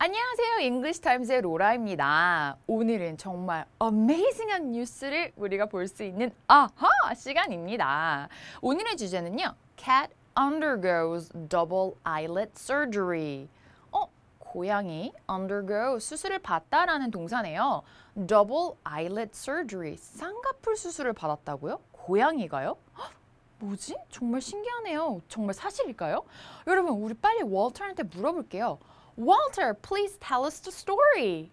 안녕하세요. 잉글리시타임즈의 로라입니다. 오늘은 정말 어메이징한 뉴스를 우리가 볼 수 있는 아하 시간입니다. 오늘의 주제는요. Cat undergoes double eyelid surgery. 고양이 undergo 수술을 받다라는 동사네요. Double eyelid surgery. 쌍꺼풀 수술을 받았다고요? 고양이가요? 뭐지? 정말 신기하네요. 정말 사실일까요? 여러분, 우리 빨리 월터한테 물어볼게요. Walter, please tell us the story.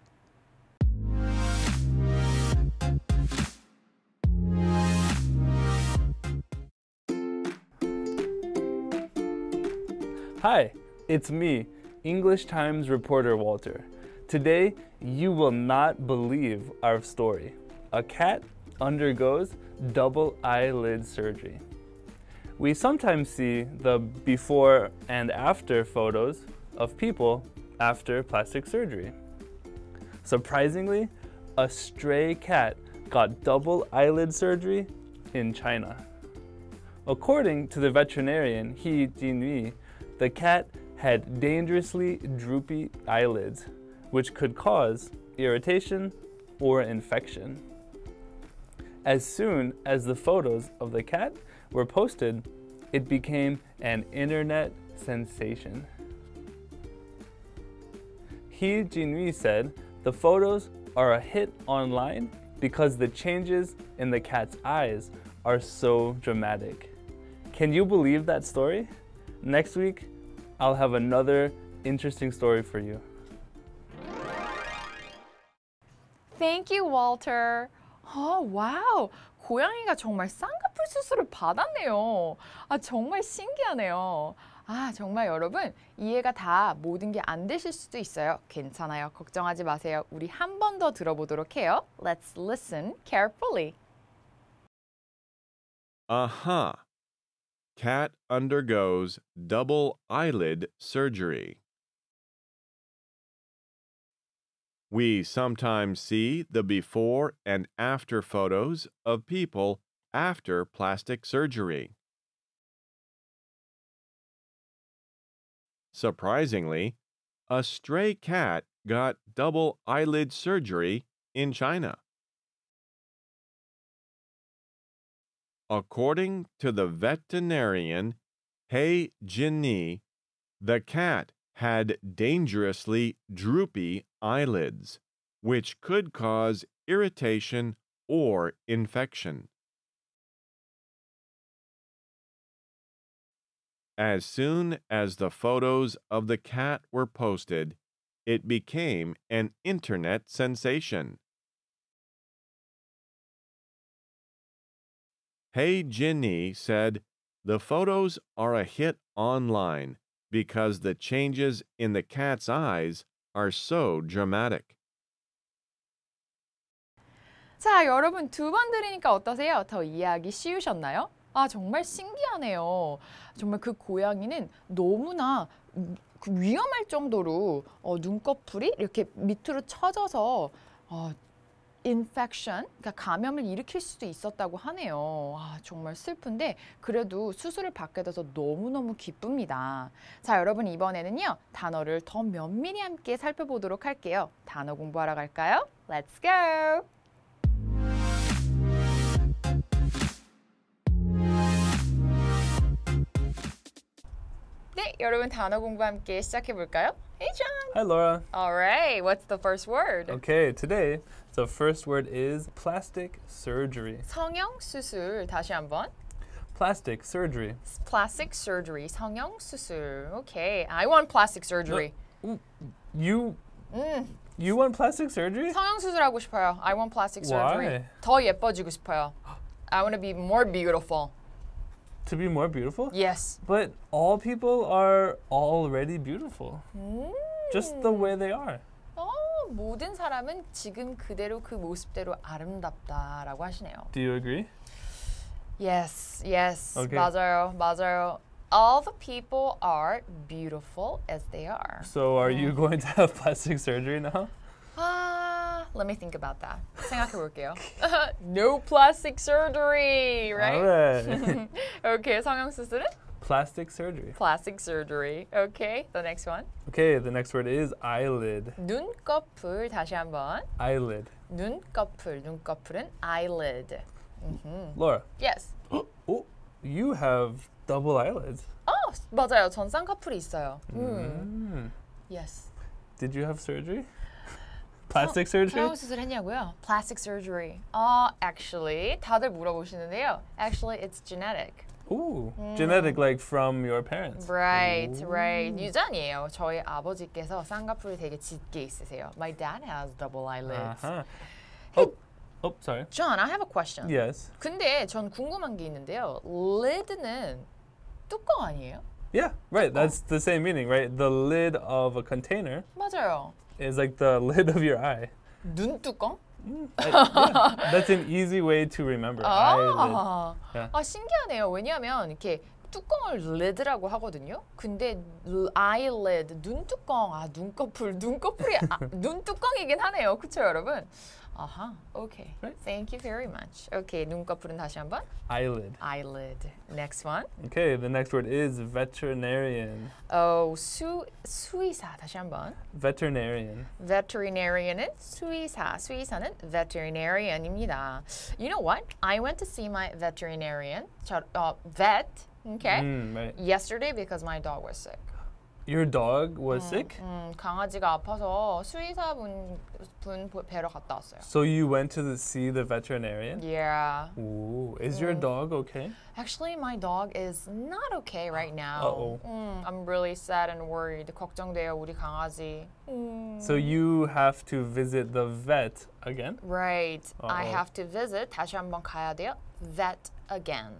Hi, it's me, English Times reporter Walter. Today, you will not believe our story. A cat undergoes double eyelid surgery. We sometimes see the before and after photos of people after plastic surgery. Surprisingly, a stray cat got double eyelid surgery in China. According to the veterinarian He Jinhui, the cat had dangerously droopy eyelids, which could cause irritation or infection. As soon as the photos of the cat were posted, it became an internet sensation. He Jinhui said the photos are a hit online because the changes in the cat's eyes are so dramatic. Can you believe that story? Next week, I'll have another interesting story for you. Thank you, Walter. 와우. 고양이가 정말 쌍꺼풀 수술을 받았네요. 정말 신기하네요. 정말 여러분 이해가 다 모든 게 안 되실 수도 있어요. 괜찮아요. 걱정하지 마세요. 우리 한 번 더 들어보도록 해요. Let's listen carefully. Cat undergoes double eyelid surgery. We sometimes see the before and after photos of people after plastic surgery. Surprisingly, a stray cat got double eyelid surgery in China. According to the veterinarian He Jinhui, the cat had dangerously droopy eyelids, which could cause irritation or infection. As soon as the photos of the cat were posted, it became an internet sensation. He Jinhui said the photos are a hit online because the changes in the cat's eyes are so dramatic. 자, 여러분 두 번 들으니까 어떠세요? 더 이해하기 쉬우셨나요? 정말 신기하네요. 정말 그 고양이는 너무나 위험할 정도로 눈꺼풀이 이렇게 밑으로 처져서 infection, 그러니까 감염을 일으킬 수도 있었다고 하네요. 정말 슬픈데 그래도 수술을 받게 돼서 너무너무 기쁩니다. 자, 여러분 이번에는요. 단어를 더 면밀히 함께 살펴보도록 할게요. 단어 공부하러 갈까요? Let's go! 네, 여러분 단어 공부 함께 시작해 볼까요? Hey, John. Hi, Laura. All right, what's the first word? Okay, today, the first word is plastic surgery. 성형 수술. 다시 한번. Plastic surgery. Plastic surgery. 성형 수술. Okay, I want plastic surgery. You want plastic surgery? 성형 수술하고 싶어요. I want plastic surgery. Why? 더 예뻐지고 싶어요. I want to be more beautiful. To be more beautiful? Yes. But all people are already beautiful. Just the way they are. 모든 사람은 지금 그대로 그 모습대로 아름답다라고 하시네요. Do you agree? Yes. Okay. 맞아요. All the people are beautiful as they are. So are you going to have plastic surgery now? Let me think about that. 생각해 볼게요. No plastic surgery, right? All right. Okay, 성형 수술은? Plastic surgery. Plastic surgery. Okay, the next one. Okay, the next word is eyelid. 눈꺼풀 다시 한번. Eyelid. 눈꺼풀은 eyelid. Laura. Yes. Oh, you have double eyelids. 맞아요. 전 쌍꺼풀이 있어요. Yes. Did you have surgery? Plastic surgery? 성형 수술 했냐고요? Plastic surgery. Actually, 다들 물어보시는데요. Actually, it's genetic. Ooh, genetic, like from your parents. Right, right. 유전이에요. 저희 아버지께서 쌍꺼풀이 되게 짙게 있으세요. My dad has double eyelids. Uh-huh. Oh, sorry. John, I have a question. Yes. 근데 전 궁금한 게 있는데요. lid는 뚜껑 아니에요? Yeah, right. That's the same meaning, right? The lid of a container 맞아요. is like the lid of your eye. 눈뚜껑? Yeah, that's an easy way to remember. Eyelid. Yeah. 신기하네요. 왜냐하면 이렇게 뚜껑을 lid라고 하거든요. 근데 eyelid, 눈뚜껑, 눈꺼풀이 눈뚜껑이긴 하네요. 그렇죠, 여러분? 아하, okay. Right. Thank you very much. Okay, 눈꺼풀은 다시 한번. Eyelid. Eyelid. Next one. Okay, the next word is veterinarian. 수의사 다시 한번. Veterinarian. Veterinarian은 수의사, 수의사는 veterinarian입니다. You know what? I went to see my veterinarian, vet, okay, Right. yesterday because my dog was sick. Your dog was sick? 강아지가 아파서 수의사분 뵈러 갔다 왔어요. So you went to see the veterinarian? Yeah. Ooh, is your dog okay? Actually, my dog is not okay right now. Uh-oh. I'm really sad and worried. 걱정돼요, 우리 강아지. So you have to visit the vet again? Right. I Uh-oh. have to visit. 다시 한번 가야 돼요. Vet again.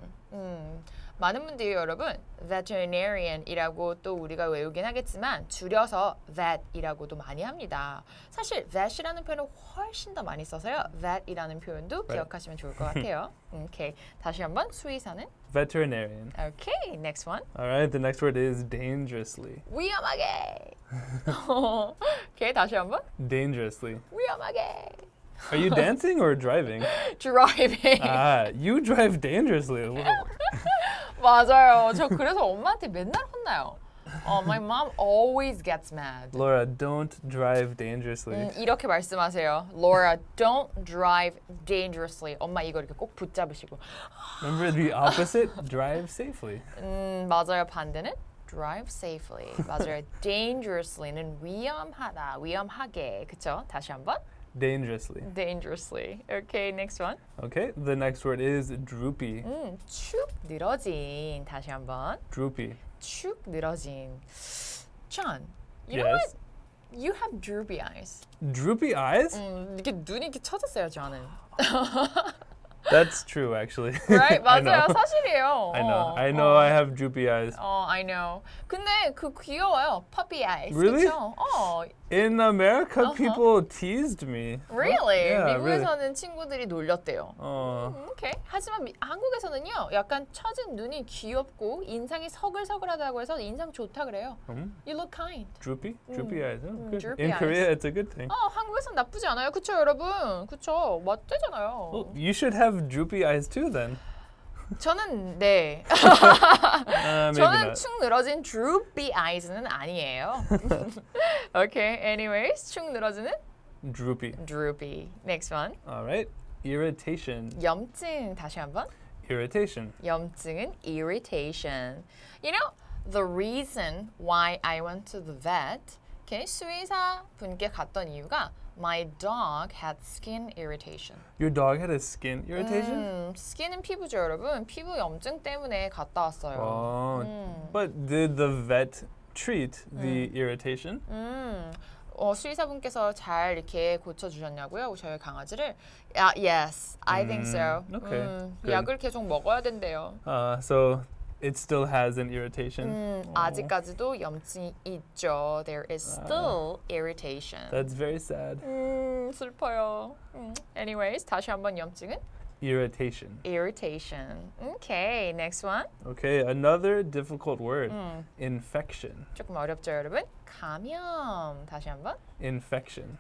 많은 분들이 여러분 veterinarian이라고 또 우리가 외우긴 하겠지만 줄여서 vet이라고도 많이 합니다. 사실 vet이라는 표현을 훨씬 더 많이 써서요. vet이라는 표현도 기억하시면 좋을 것 같아요. 오케이. 다시 한번 수의사는 Veterinarian. Okay, next one. All right, the next word is dangerously. 위험하게. 오케이, 다시 한번. Dangerously. 위험하게. Are you dancing or driving? Driving. You drive dangerously. 맞아요. 저 그래서 엄마한테 맨날 혼나요. My mom always gets mad. Laura, don't drive dangerously. 이렇게 말씀하세요. Laura, don't drive dangerously. 엄마 이거 이렇게 꼭 붙잡으시고. Remember the opposite? Drive safely. 맞아요. 반대는 drive safely. 맞아요. dangerously는 위험하다, 위험하게. 그쵸? 다시 한번. Dangerously. dangerously. Okay, next one. Okay, the next word is droopy. 축 늘어진. 다시 한번. Droopy. 축 늘어진. John, you know Yes. what? You have droopy eyes. Droopy eyes? 이렇게 눈이 이렇게 쳐졌어요, 저는. That's true, actually. Right? I know. 맞아요. 사실이에요. I know I have droopy eyes. I know. 근데 그 귀여워요. Puppy eyes. Really? 그쵸? In America, people teased me. Really? Yeah, 미국에서는 친구들이 놀렸대요. Okay. 하지만 한국에서는요, 약간 처진 눈이 귀엽고 인상이 서글서글하다고 해서 인상 좋다 그래요. You look kind. Droopy? Droopy eyes. Oh, good. droopy In eyes. Korea, it's a good thing. 한국에선 나쁘지 않아요. 그쵸, 여러분? 그쵸? 맞대잖아요. Well, you should have droopy eyes too, then. 저는 네. Maybe 저는 not. 축 늘어진 droopy eyes는 아니에요. Okay, anyways, 축 늘어지는 Droopy. droopy. Next one. All right. Irritation. 염증 다시 한번. Irritation. 염증은 irritation. You know, the reason why I went to the vet, okay, 수의사 분께 갔던 이유가 my dog had skin irritation. Your dog had a skin irritation? 스킨은 피부죠, 여러분. 피부 염증 때문에 갔다 왔어요. Oh. But did the vet treat the irritation? 수의사분께서 잘 이렇게 고쳐주셨냐고요? 저희 강아지를? Yes, I think so. Okay, good. 약을 계속 먹어야 된대요. So it still has an irritation. 아직까지도 염증이 있죠. There is still irritation. That's very sad. 슬퍼요. Anyways, 다시 한번 염증은? Irritation. Irritation. Okay, next one. Okay, another difficult word. Infection. 조금 어렵죠, 여러분? 감염. 다시 한번. Infection.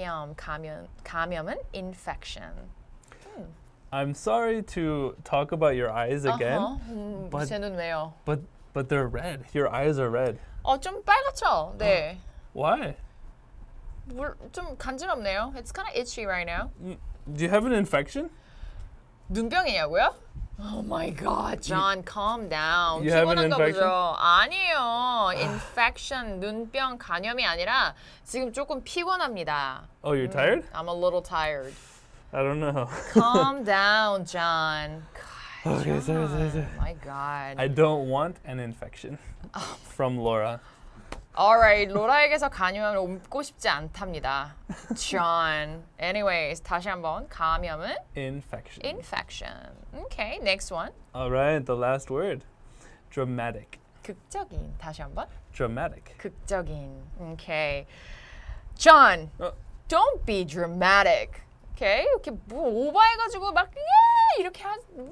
감염은 infection. I'm sorry to talk about your eyes again, 제 눈 왜요? but But they're red. Your eyes are red. 좀 빨갛죠? 네. Why? 좀 간지럽네요. It's kind of itchy right now. Do you have an infection? 눈병이냐고요? Oh my God, John, calm down. You have an 피곤한가 infection? 보죠? 아니에요. Infection, 눈병, 간염이 아니라 지금 조금 피곤합니다. Oh, you're tired? I'm a little tired. I don't know. Calm down, John. God, Okay, sorry. my God. I don't want an infection. From Laura. Alright, 로라에게서 간염을 옮고 싶지 않답니다. John. Anyways, 다시 한번 감염은 Infection. infection. Okay, next one. All right, the last word. Dramatic. 극적인. 다시 한번. Dramatic. 극적인. Okay. John, 어. don't be dramatic. Okay? 이렇게 뭐 오버해가지고 막 예! 이렇게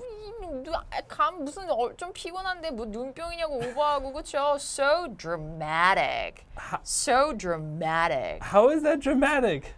무슨 좀 피곤한데 뭐 눈병이냐고 오버하고 그쵸? So dramatic. So dramatic. How is that dramatic?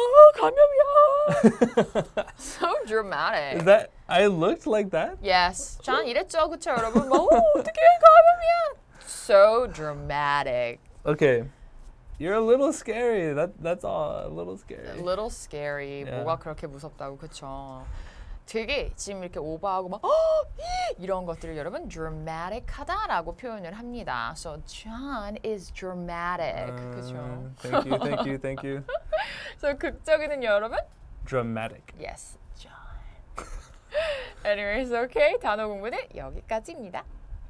감염이야. So Is dramatic. that I looked like that? Yes. 전 이랬죠, 그쵸, 여러분? 막 어떻게 감염이야? So dramatic. Okay. You're a little scary. That's all. A little scary. A little scary. Yeah. 뭐가 그렇게 무섭다고, 그쵸? 되게 지금 이렇게 오버하고 막 이런 것들을 여러분 dramatic하다라고 표현을 합니다. So John is dramatic. 그죠? Thank you. So 극적이는 여러분? Dramatic. Yes, John. Anyways, okay. 단어 공부는 여기까지입니다.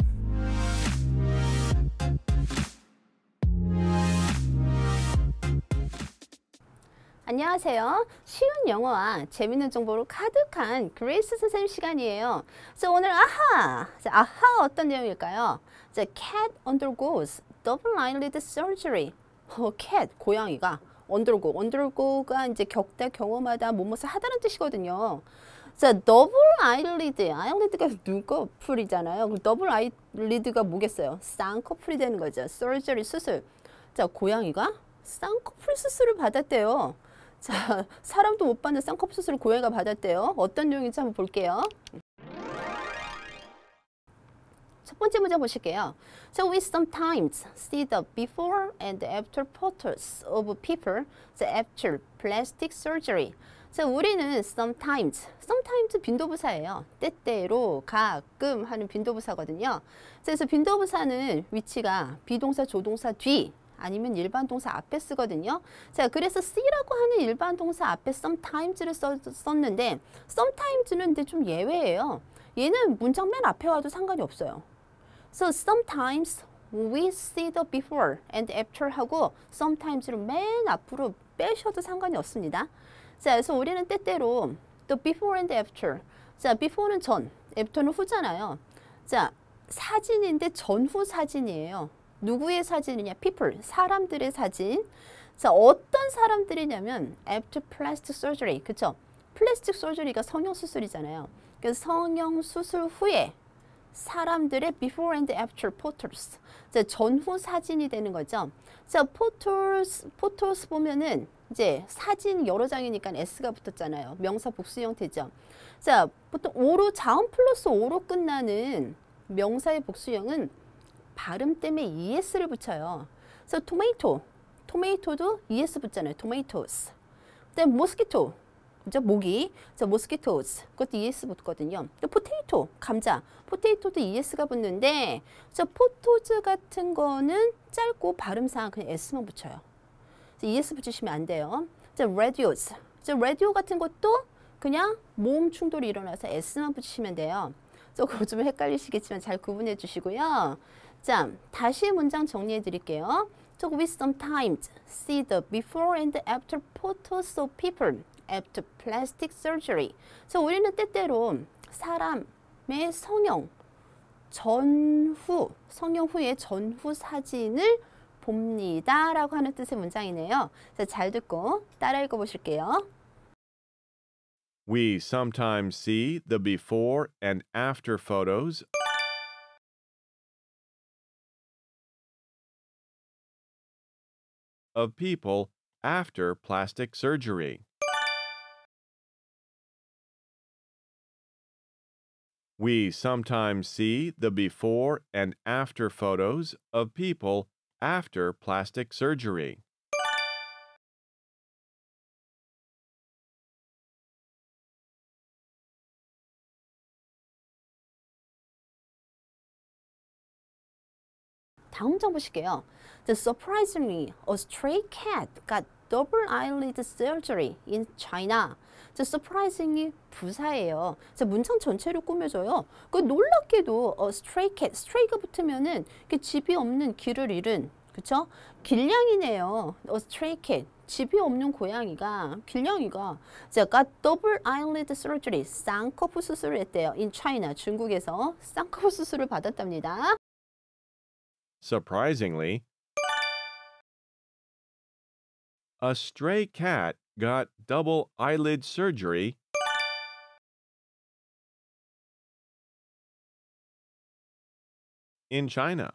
안녕하세요. 쉬운 영어와 재밌는 정보로 가득한 그레이스 선생님 시간이에요. 그래서 오늘 아하! 아하 어떤 내용일까요? Cat undergoes double eyelid surgery. cat, 고양이가 undergo가 이제 겪다, 경험하다, 무엇을 하다는 뜻이거든요. 자, 더블 eyelid가 눈꺼풀이잖아요. 그럼 더블 eyelid가 뭐겠어요? 쌍꺼풀이 되는 거죠. surgery, 수술. 자, 고양이가 쌍꺼풀 수술을 받았대요. 자, 사람도 못 받는 쌍꺼풀 수술을 고양이가 받았대요. 어떤 내용인지 한번 볼게요. 첫 번째 문제 보실게요. So we sometimes see the before and after photos of people after plastic surgery. 자, 우리는 sometimes 빈도부사예요. 때때로, 가끔 하는 빈도부사거든요. 그래서 빈도부사는 위치가 비동사, 조동사 뒤 아니면 일반 동사 앞에 쓰거든요. 자, 그래서 C라고 하는 일반 동사 앞에 sometimes를 썼는데 sometimes는 근데 좀 예외예요. 얘는 문장 맨 앞에 와도 상관이 없어요. So sometimes we see the before and after 하고 sometimes를 맨 앞으로 빼셔도 상관이 없습니다. 자, 그래서 우리는 때때로 the before and after. 자, before는 전, after는 후잖아요. 자, 사진인데 전후 사진이에요. 누구의 사진이냐? people, 사람들의 사진. 자, 어떤 사람들이냐면 after plastic surgery, 그쵸? 플라스틱 서저리가 성형수술이잖아요. 그래서 성형수술 후에 사람들의 before and after photos. 자, 전후 사진이 되는 거죠. 자, photos 보면은 이제 사진 여러 장이니까 S가 붙었잖아요. 명사 복수 형태죠. 자, 보통 오로 자음 플러스 오로 끝나는 명사의 복수형은 발음 때문에 ES를 붙여요. 그래서 토마토도 ES 붙잖아요. tomatoes. 그다음 mosquito, 그죠? 모기. 자, mosquitoes. 그것도 ES 붙거든요. 또 potato, 감자. potato도 ES가 붙는데, 저 photos 같은 거는 짧고 발음상 그냥 S만 붙여요. ES 붙이시면 안 돼요. 자, radios. 자, radio 같은 것도 그냥 모음 충돌이 일어나서 S만 붙이시면 돼요. 조금 좀 헷갈리시겠지만 잘 구분해 주시고요. 자, 다시 문장 정리해 드릴게요. So we sometimes see the before and after photos of people after plastic surgery. So 우리는 때때로 사람의 성형 후의 전후 사진을 봅니다 라고 하는 뜻의 문장이네요. 자, 잘 듣고 따라 읽어보실게요. We sometimes see the before and after photos of people after plastic surgery. We sometimes see the before and after photos of people after plastic surgery. 다음 장 보실게요. Surprisingly, a stray cat got double eyelid surgery in China. surprisingly 부사예요. 문장 전체를 꾸며줘요. 놀랍게도 stray cat, stray가 붙으면은 집이 없는 길을 잃은, 그쵸? 길냥이네요. stray cat, 집이 없는 고양이가, 길냥이가 got double eyelid surgery, 쌍꺼풀 수술을 했대요. in China, 중국에서 쌍꺼풀 수술을 받았답니다. Surprisingly, a stray cat got double eyelid surgery in China.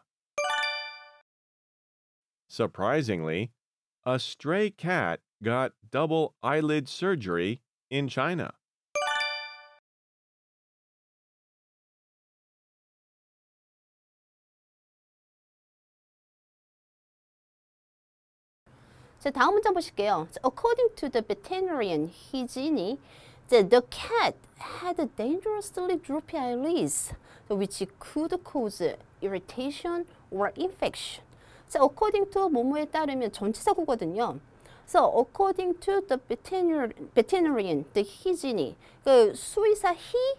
Surprisingly, a stray cat got double eyelid surgery in China. 다음 문장 보실게요. According to the veterinarian Hijini, the cat had dangerously droopy eyelids, which could cause irritation or infection. according to 뭐뭐에 따르면 전치사구거든요. according to the veterinarian, the Hijini, 수의사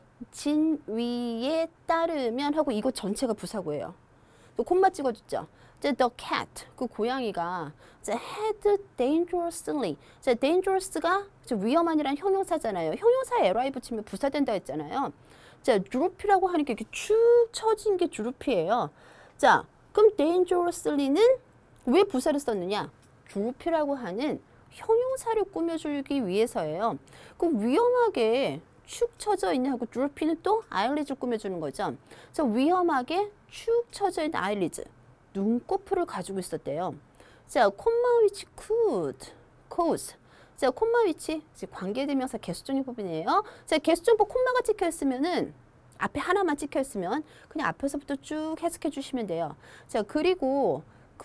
진위에 따르면 하고 이거 전체가 부사구예요. 또 콤마 찍어줬죠. the cat, 그 고양이가 had dangerously, dangerous가 위험한이란 형용사잖아요. 형용사에 ly 붙이면 부사된다 했잖아요. droop이라고 하는 게 이렇게 축 처진 게 droop이에요. 그럼 dangerously는 왜 부사를 썼느냐? droop이라고 하는 형용사를 꾸며주기 위해서예요. 위험하게 축 처져 있는 하고 droop이는 또 eyelid을 꾸며주는 거죠. 위험하게 축 처져 있는 eyelids, 눈꺼풀을 가지고 있었대요. 콤마 위치 could, cause. 콤마 위치 관계대명사 개수종이법이네요. 개수종법 콤마가 찍혀 있으면은 앞에 하나만 찍혀 있으면 그냥 앞에서부터 쭉 해석해 주시면 돼요. 그리고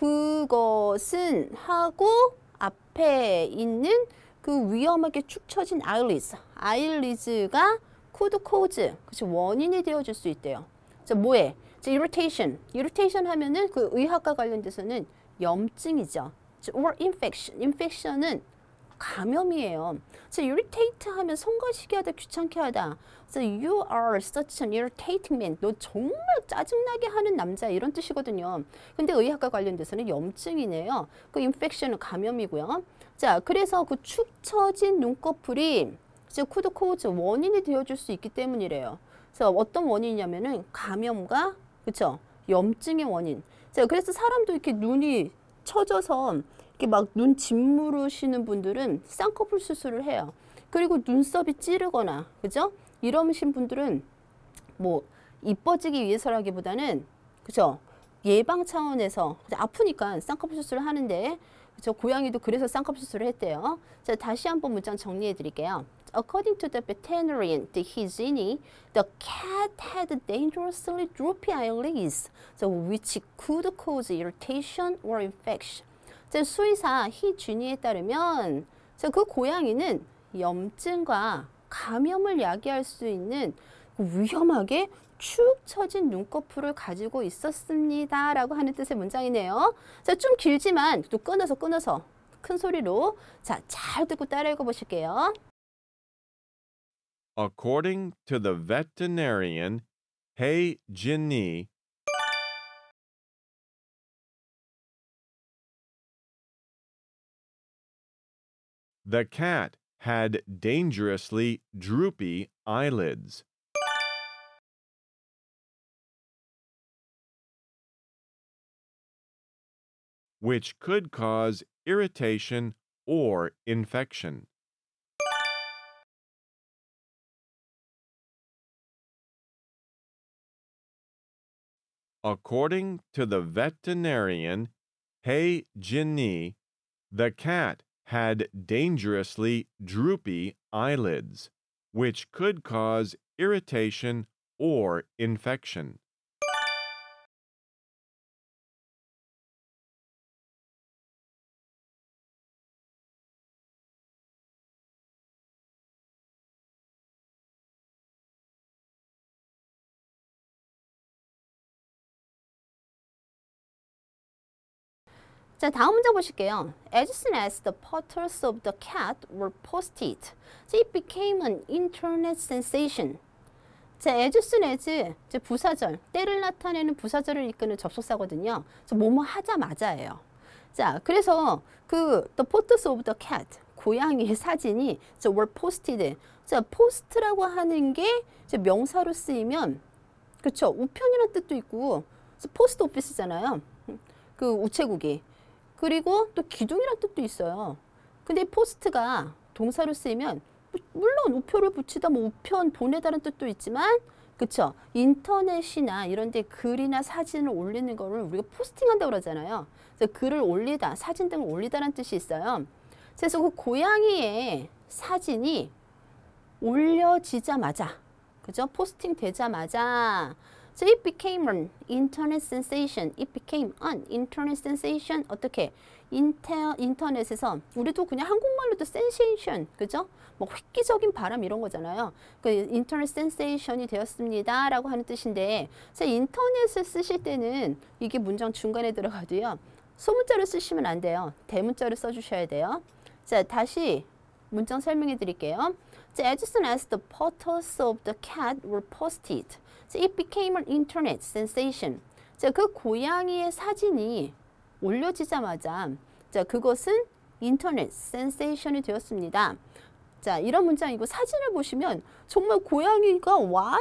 그것은 하고 앞에 있는 그 위험하게 축 처진 eyelids가 could cause, 그치, 원인이 되어줄 수 있대요. 뭐에? irritation 하면은 그 의학과 관련돼서는 염증이죠. or infection은 감염이에요. irritate 하면 성가시게 하다, 귀찮게 하다. you are such an irritating man. 너 정말 짜증나게 하는 남자, 이런 뜻이거든요. 근데 의학과 관련돼서는 염증이네요. 그 infection은 감염이고요. 그래서 그 축 처진 눈꺼풀이 could cause 원인이 되어줄 수 있기 때문이래요. 어떤 원인이냐면은 감염과, 그쵸, 염증의 원인. 그래서 사람도 이렇게 눈이 처져서 이렇게 막 눈 짓무르시는 분들은 쌍꺼풀 수술을 해요. 그리고 눈썹이 찌르거나, 그죠? 이러신 분들은 뭐 이뻐지기 위해서라기보다는, 그죠, 예방 차원에서 아프니까 쌍꺼풀 수술을 하는데, 그죠, 고양이도 그래서 쌍꺼풀 수술을 했대요. 다시 한번 문장 정리해 드릴게요. According to the veterinarian, the Hijini, the cat had dangerously droopy eyelids, which could cause irritation or infection. 수의사 희준이에 따르면 그 고양이는 염증과 감염을 야기할 수 있는 위험하게 축 처진 눈꺼풀을 가지고 있었습니다. 라고 하는 뜻의 문장이네요. 좀 길지만 또 끊어서 큰 소리로 잘 듣고 따라 읽어보실게요. According to the veterinarian He Jinni, the cat had dangerously droopy eyelids. Which could cause irritation or infection. According to the veterinarian He Jinni, the cat had dangerously droopy eyelids, which could cause irritation or infection. 자, 다음 문장 보실게요. As soon as the photos of the cat were posted, it became an internet sensation. 자, as soon as 이제 부사절, 때를 나타내는 부사절을 이끄는 접속사거든요. 그래서 뭐뭐 하자마자예요. 자, 그래서 그 the photos of the cat, 고양이의 사진이 이제 were posted. 자, post라고 하는 게 이제 명사로 쓰이면 그렇죠. 우편이라는 뜻도 있고 포스트 오피스잖아요. 그 우체국이. 그리고 또 기둥이라는 뜻도 있어요. 근데 포스트가 동사로 쓰이면 물론 우표를 붙이다 뭐 우편 보내다는 뜻도 있지만 그쵸? 인터넷이나 이런 데 글이나 사진을 올리는 거를 우리가 포스팅한다고 그러잖아요. 그래서 글을 올리다, 사진 등을 올리다라는 뜻이 있어요. 그래서 그 고양이의 사진이 올려지자마자 그죠? 포스팅 되자마자 So it became an internet sensation. It became an internet sensation. 어떻게? 인터넷에서 우리도 그냥 한국말로도 sensation, 그죠? 뭐 획기적인 바람 이런 거잖아요. 그 인터넷 센세이션이 되었습니다라고 하는 뜻인데, 인터넷을 쓰실 때는 이게 문장 중간에 들어가도요. 소문자를 쓰시면 안 돼요. 대문자를 써주셔야 돼요. 자, 다시 문장 설명해 드릴게요. As soon as the photos of the cat were posted, it became an internet sensation. 자, 그 고양이의 사진이 올려지자마자 자, 그것은 인터넷 센세이션이 되었습니다. 자, 이런 문장이고 사진을 보시면 정말 고양이가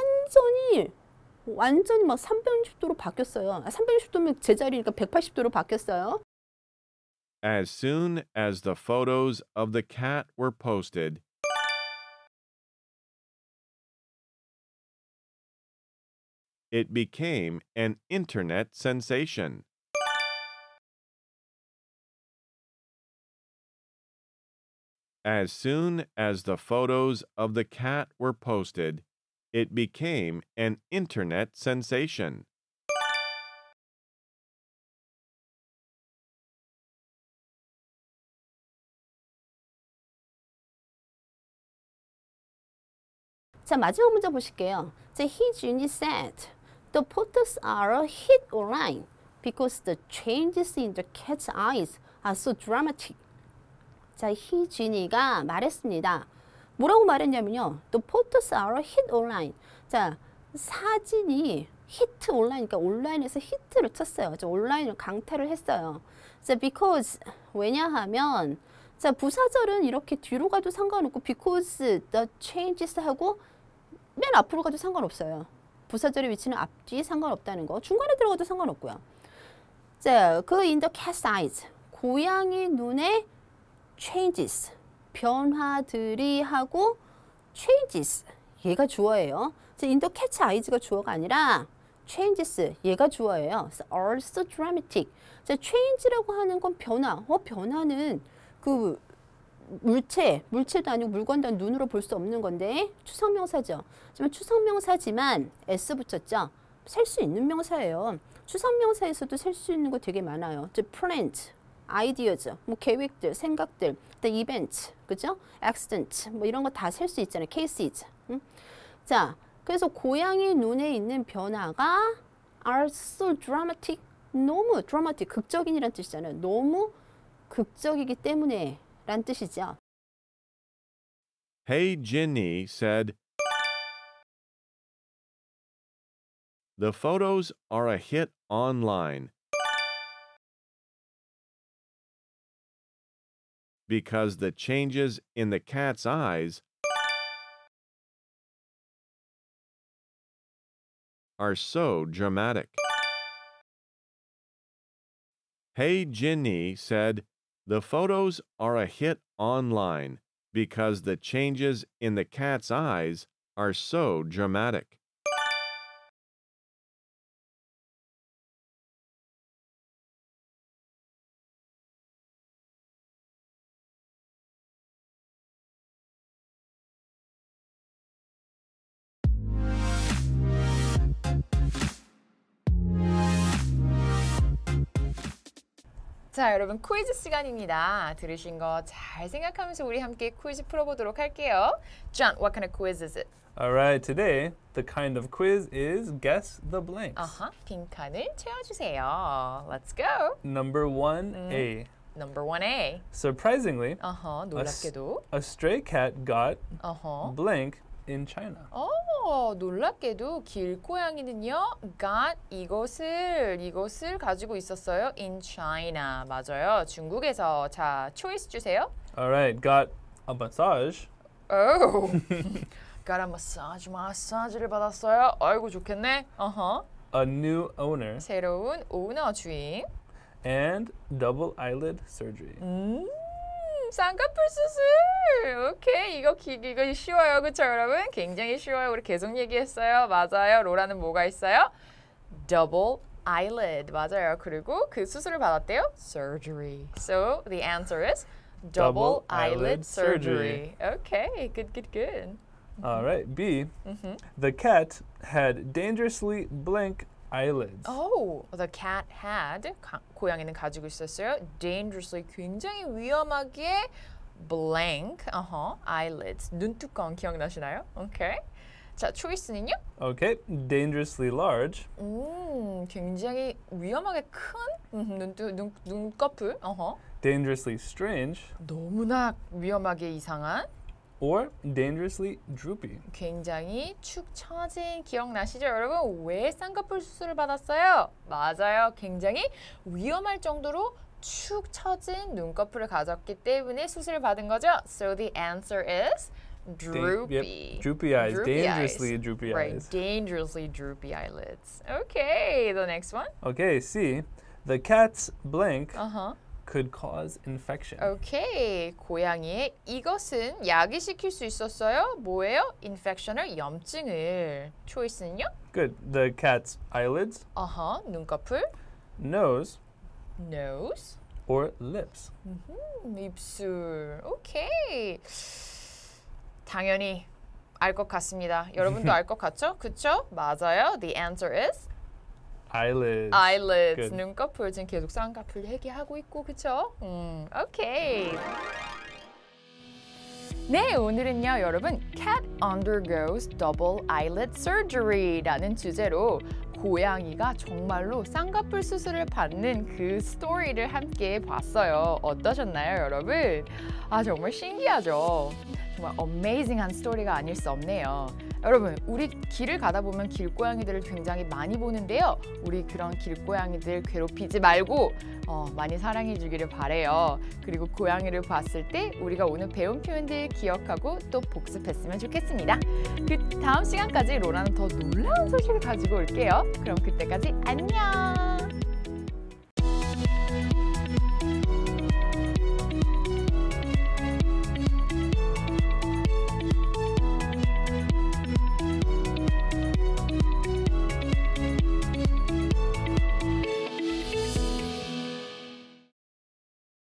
완전히 막 360도로 바뀌었어요. 360도면 제자리니까 180도로 바뀌었어요. As soon as the photos of the cat were posted, it became an internet sensation. As soon as the photos of the cat were posted, it became an internet sensation. 자, 마지막 문제 보실게요. 자, 희준이 said, the photos are a hit online because the changes in the cat's eyes are so dramatic. 자, 희준이가 말했습니다. 뭐라고 말했냐면요. The photos are a hit online. 자, 사진이 히트 온라인, 그러니까 온라인에서 히트를 쳤어요. 자, 온라인을 강타를 했어요. 자, because 왜냐하면 자, 부사절은 이렇게 뒤로 가도 상관없고 because the changes 하고 맨 앞으로 가도 상관없어요. 부사절의 위치는 앞뒤 상관없다는 거. 중간에 들어가도 상관없고요. 자, 그 in the cat's eyes, 고양이 눈에 changes, 변화들이 하고 changes, 얘가 주어예요. in the cat's eyes가 주어가 아니라 changes, 얘가 주어예요. are so dramatic. 자, change라고 하는 건 변화. 변화는 그 물체도 아니고 물건도 아니고 눈으로 볼 수 없는 건데 추상명사죠. 하지만 추상명사지만 s 붙였죠. 셀 수 있는 명사예요. 추상명사에서도 셀 수 있는 거 되게 많아요. plans, ideas, 뭐 계획들, 생각들, the event, 그죠? accident, 뭐 이런 거 다 셀 수 있잖아요. cases. 자, 그래서 고양이 눈에 있는 변화가 are so dramatic, 너무 dramatic, 극적인이란 뜻이잖아요. 너무 극적이기 때문에 란 뜻이죠. Hey Jinny said, the photos are a hit online because the changes in the cat's eyes are so dramatic. Hey Jinny said, the photos are a hit online because the changes in the cat's eyes are so dramatic. 자, 여러분 퀴즈 시간입니다. 들으신 거 잘 생각하면서 우리 함께 퀴즈 풀어보도록 할게요. John, what kind of quiz is it? Alright, today the kind of quiz is guess the blanks. 빈칸을 채워주세요. Let's go. Number 1A. Number 1A. Surprisingly, 놀랍게도. a stray cat got blank in China. 놀랍게도 길고양이는요, got 이것을 가지고 있었어요. in China. 맞아요. 중국에서. 자, 초이스 주세요. Alright, got a massage. Oh. got a 마사지를 받았어요. 아이고 좋겠네. A new owner 새로운 오너 주인. and double eyelid surgery. 쌍꺼풀 수술. 오케이, 이거 쉬워요, 그렇죠, 여러분? 굉장히 쉬워요. 우리 계속 얘기했어요. 맞아요. 로라는 뭐가 있어요? Double eyelid. 맞아요. 그리고 그 수술을 받았대요. Surgery. So the answer is double eyelid surgery. Okay, good. Alright, B. The cat had dangerously blank eyelids. Oh, the cat had. 고양이는 가지고 있었어요. Dangerously, 굉장히 위험하게 blank. eyelids. 눈두꺼운 기억나시나요? Okay. 자, 초이스는요? Okay, dangerously large 굉장히 위험하게 큰 눈꺼풀. dangerously strange 너무나 위험하게 이상한. or dangerously droopy. 굉장히 축 처진 기억나시죠, 여러분? 왜 쌍꺼풀 수술을 받았어요? 맞아요. 굉장히 위험할 정도로 축 처진 눈꺼풀을 가졌기 때문에 수술을 받은 거죠. So the answer is droopy. Droopy eyes. Droopy Dangerously eyes. droopy Right, eyes. dangerously droopy eyelids. Okay, the next one. Okay, C. The cat's blank Uh-huh. could cause infection. 오케이, 고양이의 이것은 야기시킬 수 있었어요. 뭐예요? infection을 염증을. 초이스는요? Good. The cat's eyelids, 눈꺼풀, nose, nose, or lips. 입술. 오케이. 당연히 알 것 같습니다. 여러분도 알 것 같죠? 그쵸? 맞아요. The answer is Eyelids. eyelids. Good. 눈꺼풀. 지금 계속 쌍꺼풀 얘기하고 있고, 그쵸? 오케이. 네, 오늘은요, 여러분, Cat undergoes double eyelid surgery라는 주제로 고양이가 정말로 쌍꺼풀 수술을 받는 그 스토리를 함께 봤어요. 어떠셨나요, 여러분? 아, 정말 신기하죠? 정말 어메이징한 스토리가 아닐 수 없네요. 여러분, 우리 길을 가다 보면 길고양이들을 굉장히 많이 보는데요. 우리 그런 길고양이들 괴롭히지 말고 많이 사랑해 주기를 바래요. 그리고 고양이를 봤을 때 우리가 오늘 배운 표현들 기억하고 또 복습했으면 좋겠습니다. 그 다음 시간까지 로라는 더 놀라운 소식을 가지고 올게요. 그럼 그때까지 안녕!